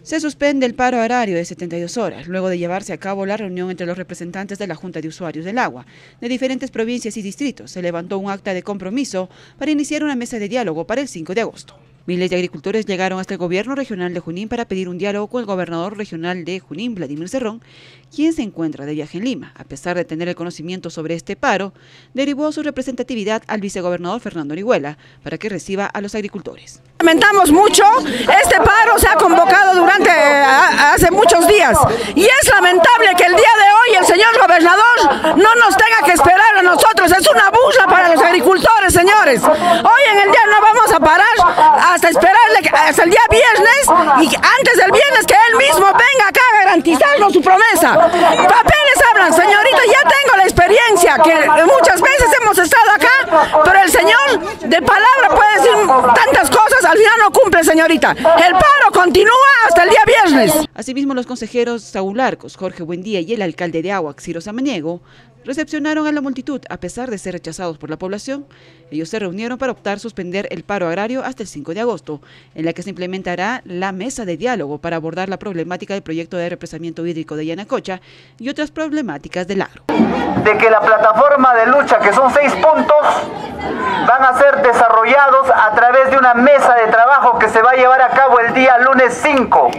Se suspende el paro agrario de 72 horas, luego de llevarse a cabo la reunión entre los representantes de la Junta de Usuarios del Agua de diferentes provincias y distritos. Se levantó un acta de compromiso para iniciar una mesa de diálogo para el 5 de agosto. Miles de agricultores llegaron hasta el gobierno regional de Junín para pedir un diálogo con el gobernador regional de Junín, Vladimir Cerrón, quien se encuentra de viaje en Lima. A pesar de tener el conocimiento sobre este paro, derivó su representatividad al vicegobernador Fernando Orihuela para que reciba a los agricultores. Lamentamos mucho, este paro se ha convocado durante hace muchos días y es lamentable que el día de hoy el señor gobernador no nos tenga que esperar a nosotros. Es una burla para los agricultores, señores. Hoy en el día no vamos a parar hasta esperarle hasta el día viernes y antes del viernes que él mismo venga acá a garantizarnos su promesa. Papeles hablan, señorita, ya tengo la experiencia que muchas veces hemos estado acá, pero el señor de palabra puede decir tantas cosas, al final no cumple, señorita. El paro continúa hasta el día viernes. Asimismo, los consejeros Saúl Arcos, Jorge Buendía y el alcalde de Aguac, Ciro Samaniego, recepcionaron a la multitud a pesar de ser rechazados por la población. Ellos se reunieron para optar suspender el paro agrario hasta el 5 de agosto, en la que se implementará la mesa de diálogo para abordar la problemática del proyecto de represamiento hídrico de Yanacocha y otras problemáticas del agro. De que la plataforma de lucha, que son 6 puntos, van a ser desarrollados a través de una mesa de trabajo que se va a llevar a cabo el día lunes 5.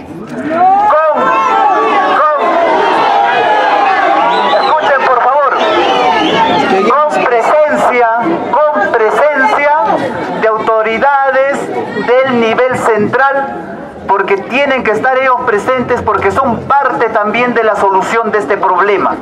Escuchen por favor, con presencia de autoridades del nivel central, porque tienen que estar ellos presentes porque son parte también de la solución de este problema.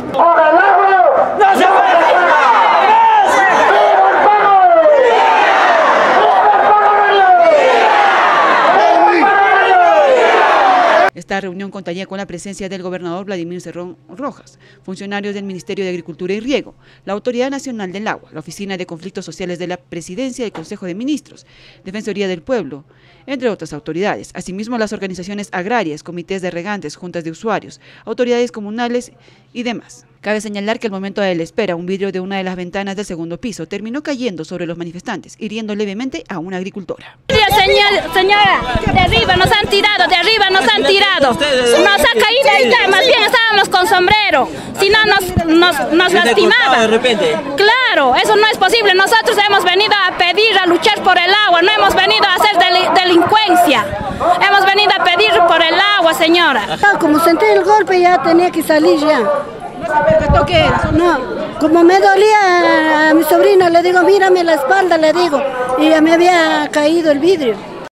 Esta reunión contaría con la presencia del gobernador Vladimir Cerrón Rojas, funcionarios del Ministerio de Agricultura y Riego, la Autoridad Nacional del Agua, la Oficina de Conflictos Sociales de la Presidencia del Consejo de Ministros, Defensoría del Pueblo, entre otras autoridades. Asimismo, las organizaciones agrarias, comités de regantes, juntas de usuarios, autoridades comunales y demás. Cabe señalar que al momento de la espera, un vidrio de una de las ventanas del segundo piso terminó cayendo sobre los manifestantes, hiriendo levemente a una agricultora. Señora, de arriba nos han tirado, Nos ha caído ahí, más bien estábamos con sombrero, si no nos lastimaba. De repente. Claro, eso no es posible. Nosotros hemos venido a pedir, a luchar por el agua, no hemos venido a hacer delincuencia. Hemos venido a pedir por el agua, señora. Como sentí el golpe ya tenía que salir ya. ¿No se percató qué era? No, como me dolía a mi sobrina, le digo, mírame la espalda, le digo, y ya me había caído el vidrio.